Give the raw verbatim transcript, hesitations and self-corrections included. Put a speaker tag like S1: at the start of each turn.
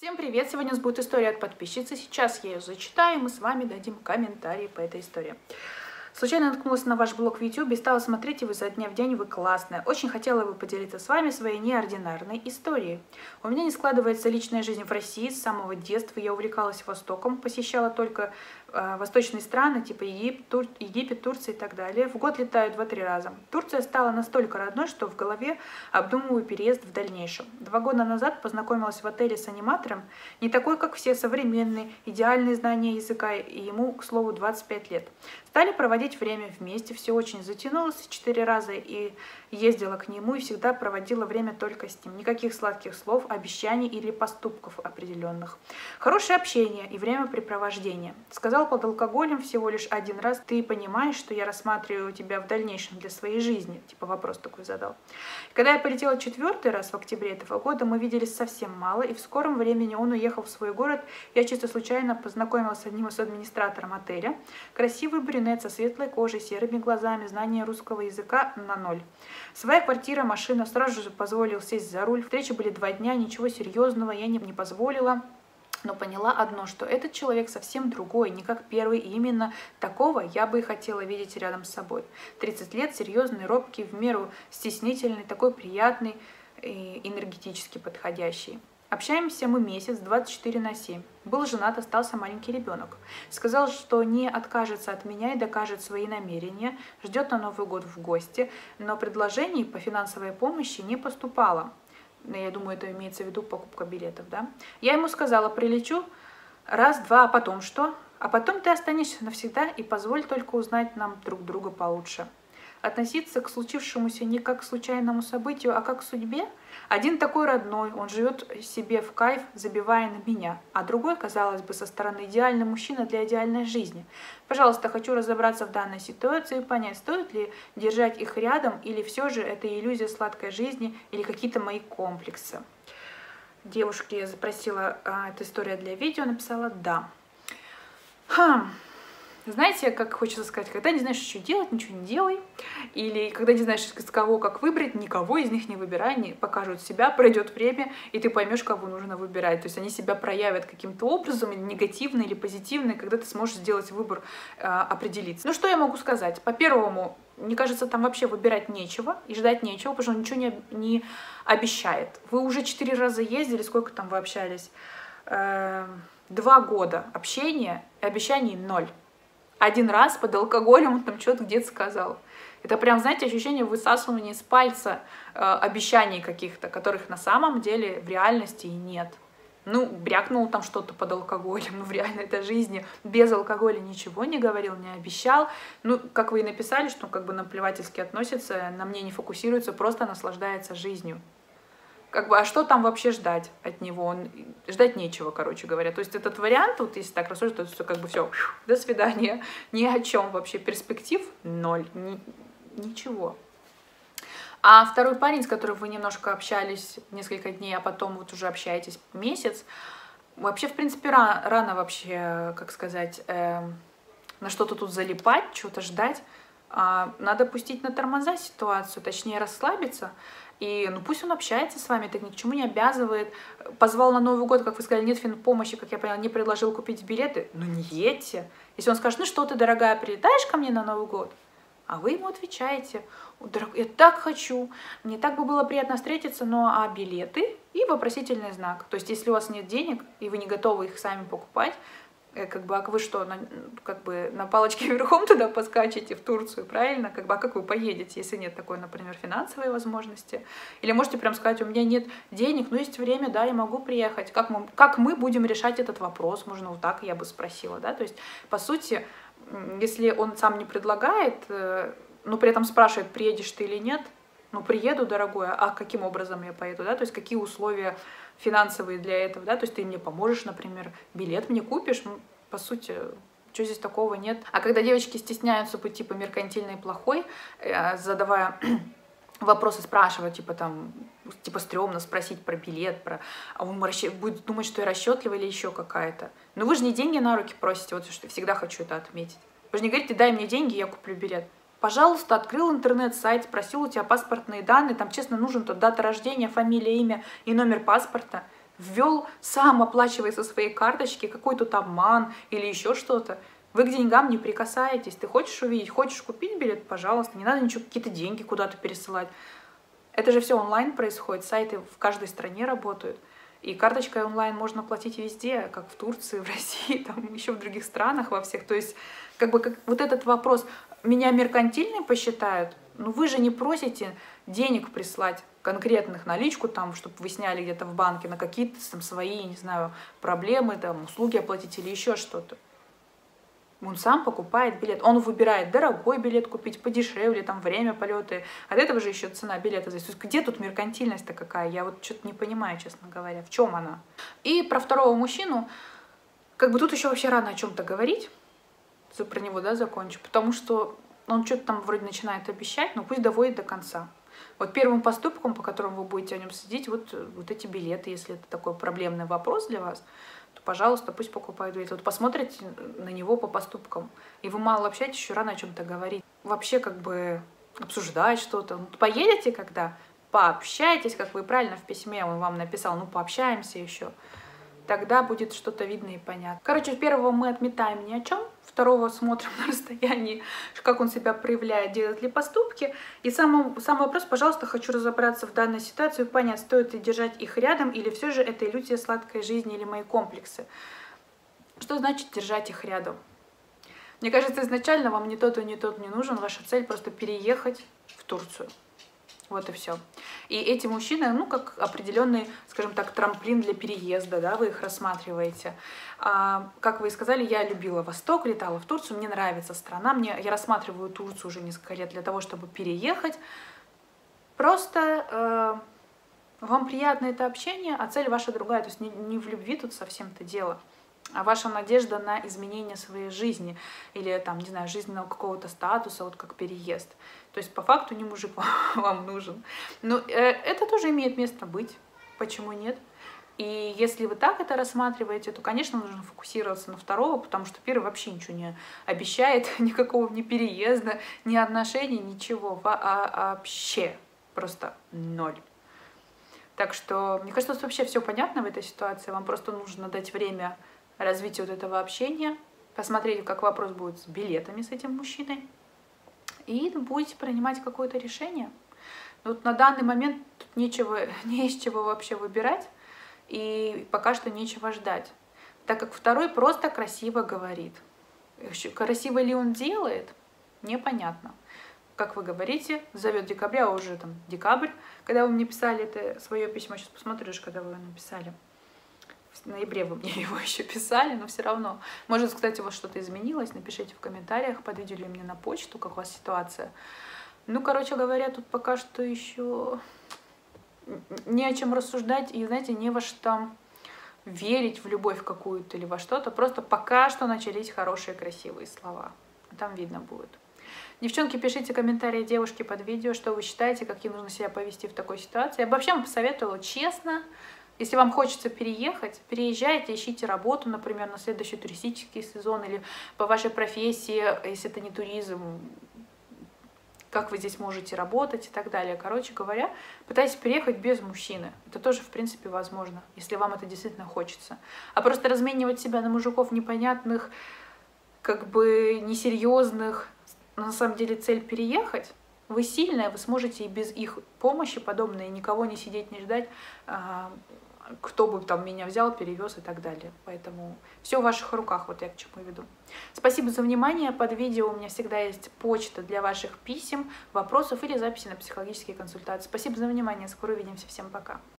S1: Всем привет! Сегодня у нас будет история от подписчицы. Сейчас я ее зачитаю, и мы с вами дадим комментарии по этой истории. Случайно наткнулась на ваш блог в YouTube и стала смотреть его изо дня в день, вы классная. Очень хотела бы поделиться с вами своей неординарной историей. У меня не складывается личная жизнь в России. С самого детства я увлекалась Востоком, посещала только э, восточные страны, типа Египет, Тур... Египет, Турция и так далее. В год летаю два-три раза. Турция стала настолько родной, что в голове обдумываю переезд в дальнейшем. Два года назад познакомилась в отеле с аниматором, не такой, как все, современный, идеальные знания языка, и ему, к слову, двадцать пять лет. Стали проводить время вместе, все очень затянулось, четыре раза и ездила к нему и всегда проводила время только с ним. Никаких сладких слов, обещаний или поступков определенных. Хорошее общение и времяпрепровождение. Сказал под алкоголем всего лишь один раз: ты понимаешь, что я рассматриваю тебя в дальнейшем для своей жизни? Типа вопрос такой задал. Когда я полетела четвертый раз в октябре этого года, мы виделись совсем мало, и в скором времени он уехал в свой город. Я чисто случайно познакомилась с одним из администратором отеля. Красивый брюнет со светлой кожей, серыми глазами, знание русского языка на ноль. Своя квартира, машина, сразу же позволил сесть за руль. Встречи были два дня, ничего серьезного я не, не позволила. Но поняла одно, что этот человек совсем другой, не как первый, и именно такого я бы и хотела видеть рядом с собой. тридцать лет, серьезный, робкий, в меру стеснительный, такой приятный и энергетически подходящий. Общаемся мы месяц, двадцать четыре на семь. Был женат, остался маленький ребенок. Сказал, что не откажется от меня и докажет свои намерения, ждет на Новый год в гости, но предложений по финансовой помощи не поступало. Я думаю, это имеется в виду покупка билетов, да? Я ему сказала: прилечу раз-два, а потом что? А потом ты останешься навсегда, и позволь только узнать нам друг друга получше. Относиться к случившемуся не как к случайному событию, а как к судьбе. Один такой родной, он живет себе в кайф, забивая на меня, а другой, казалось бы, со стороны идеальный мужчина для идеальной жизни. Пожалуйста, хочу разобраться в данной ситуации и понять, стоит ли держать их рядом, или все же это иллюзия сладкой жизни, или какие-то мои комплексы. Девушке я запросила а, эту историю для видео, написала «да». Хм. Знаете, как хочется сказать, когда не знаешь, что делать, ничего не делай. Или когда не знаешь, из кого как выбрать, никого из них не выбирай, они покажут себя, пройдет время, и ты поймешь, кого нужно выбирать. То есть они себя проявят каким-то образом, или негативно, или позитивно, и когда ты сможешь сделать выбор, э, определиться. Ну что я могу сказать? По первому, мне кажется, там вообще выбирать нечего и ждать нечего, потому что он ничего не, не обещает. Вы уже четыре раза ездили, сколько там вы общались? Э, два года общения, и обещаний ноль. Один раз под алкоголем он там что-то где-то сказал. Это прям, знаете, ощущение высасывания из пальца э, обещаний каких-то, которых на самом деле в реальности и нет. Ну, брякнул там что-то под алкоголем, ну, в реальной этой жизни без алкоголя ничего не говорил, не обещал. Ну, как вы и написали, что как бы наплевательски относится, на мне не фокусируется, просто наслаждается жизнью. Как бы, а что там вообще ждать от него? Он, ждать нечего, короче говоря. То есть этот вариант, вот если так рассуждать, то как бы все, до свидания. Ни о чем вообще. Перспектив ноль. Ни, ничего. А второй парень, с которым вы немножко общались несколько дней, а потом вот уже общаетесь месяц, вообще, в принципе, рано, рано вообще, как сказать, э, на что-то тут залипать, чего-то ждать. А, надо пустить на тормоза ситуацию, точнее расслабиться. И ну пусть он общается с вами, это ни к чему не обязывает. Позвал на Новый год, как вы сказали, нет финпомощи, как я поняла, не предложил купить билеты. Ну не едьте. Если он скажет: ну что ты, дорогая, прилетаешь ко мне на Новый год? А вы ему отвечаете: я так хочу, мне так бы было приятно встретиться, но а билеты? И вопросительный знак. То есть если у вас нет денег, и вы не готовы их сами покупать, как бы, а вы что, на, как бы на палочке верхом туда поскачете в Турцию, правильно? Как бы, а как вы поедете, если нет такой, например, финансовой возможности? Или можете прям сказать: у меня нет денег, но есть время, да, я могу приехать. Как мы, как мы будем решать этот вопрос? Можно вот так, я бы спросила, да? То есть, по сути, если он сам не предлагает, но при этом спрашивает: приедешь ты или нет, ну, приеду, дорогой, а каким образом я поеду, да? То есть, какие условия финансовые для этого, да, то есть ты мне поможешь, например, билет мне купишь, ну, по сути, что здесь такого нет. А когда девочки стесняются быть типа меркантильной и плохой, задавая вопросы, спрашивать, типа там, типа стрёмно спросить про билет, про, а он будет думать, что я расчетливая или еще какая-то. Но вы же не деньги на руки просите, вот что всегда хочу это отметить. Вы же не говорите: дай мне деньги, я куплю билет. Пожалуйста, открыл интернет-сайт, спросил у тебя паспортные данные, там, честно, нужен тот дата рождения, фамилия, имя и номер паспорта. ввел, сам оплачивая со своей карточки какой-то там обман или еще что-то. Вы к деньгам не прикасаетесь. Ты хочешь увидеть, хочешь купить билет, пожалуйста. Не надо ничего, какие-то деньги куда-то пересылать. Это же все онлайн происходит, сайты в каждой стране работают. И карточкой онлайн можно платить везде, как в Турции, в России, там еще в других странах во всех. То есть, как бы, как, вот этот вопрос, меня меркантильной посчитают, но вы же не просите денег прислать конкретных, наличку там, чтобы вы сняли где-то в банке на какие-то там свои, не знаю, проблемы, там, услуги оплатить или еще что-то. Он сам покупает билет, он выбирает дорогой билет купить, подешевле, там время полета. От этого же еще цена билета зависит. То есть где тут меркантильность-то какая? Я вот что-то не понимаю, честно говоря, в чем она. И про второго мужчину, как бы тут еще вообще рано о чем-то говорить, про него, да, закончу, потому что он что-то там вроде начинает обещать, но пусть доводит до конца. Вот первым поступком, по которому вы будете о нем следить, вот, вот эти билеты, если это такой проблемный вопрос для вас, то, пожалуйста, пусть покупают билеты. Вот посмотрите на него по поступкам, и вы мало общаетесь, еще рано о чем-то говорить. Вообще как бы обсуждать что-то. Ну, поедете когда, пообщайтесь, как вы правильно в письме он вам написал, ну пообщаемся еще. Тогда будет что-то видно и понятно. Короче, первого мы отметаем ни о чем, второго смотрим на расстоянии, как он себя проявляет, делает ли поступки. И самый, самый вопрос, пожалуйста, хочу разобраться в данной ситуации, понять, стоит ли держать их рядом, или все же это иллюзия сладкой жизни, или мои комплексы. Что значит держать их рядом? Мне кажется, изначально вам ни тот и ни тот не нужен, ваша цель просто переехать в Турцию. Вот и все. И эти мужчины, ну, как определенный, скажем так, трамплин для переезда, да, вы их рассматриваете. А, как вы и сказали, я любила Восток, летала в Турцию, мне нравится страна, мне, я рассматриваю Турцию уже несколько лет для того, чтобы переехать. Просто э, вам приятно это общение, а цель ваша другая, то есть не, не в любви тут совсем-то дело, а ваша надежда на изменение своей жизни или, там, не знаю, жизненного какого-то статуса, вот как переезд. То есть по факту не мужик вам нужен. Но э, это тоже имеет место быть. Почему нет? И если вы так это рассматриваете, то, конечно, нужно фокусироваться на второго, потому что первый вообще ничего не обещает, никакого ни переезда, ни отношений, ничего вообще. Просто ноль. Так что, мне кажется, вообще все понятно в этой ситуации. Вам просто нужно дать время развитию вот этого общения, посмотреть, как вопрос будет с билетами с этим мужчиной, и будете принимать какое-то решение. Вот на данный момент тут нечего, не из чего вообще выбирать, и пока что нечего ждать, так как второй просто красиво говорит. Красиво ли он делает, непонятно. Как вы говорите, зовет декабря, а уже там декабрь, когда вы мне писали это свое письмо, сейчас посмотришь, когда вы написали. В ноябре вы мне его еще писали, но все равно. Может, кстати, у вас что-то изменилось, напишите в комментариях под видео или мне на почту, как у вас ситуация. Ну, короче говоря, тут пока что еще не о чем рассуждать и, знаете, не во что верить в любовь какую-то или во что-то. Просто пока что начались хорошие, красивые слова. Там видно будет. Девчонки, пишите комментарии девушки под видео, что вы считаете, как ей нужно себя повести в такой ситуации. Я бы вообще вам посоветовала честно. Если вам хочется переехать, переезжайте, ищите работу, например, на следующий туристический сезон или по вашей профессии, если это не туризм, как вы здесь можете работать и так далее. Короче говоря, пытайтесь переехать без мужчины. Это тоже, в принципе, возможно, если вам это действительно хочется. А просто разменивать себя на мужиков непонятных, как бы несерьезных, но на самом деле цель переехать. Вы сильная, вы сможете и без их помощи подобной, никого не сидеть, не ждать, кто бы там меня взял, перевез и так далее. Поэтому все в ваших руках, вот я к чему веду. Спасибо за внимание. Под видео у меня всегда есть почта для ваших писем, вопросов или записи на психологические консультации. Спасибо за внимание. Скоро увидимся. Всем пока.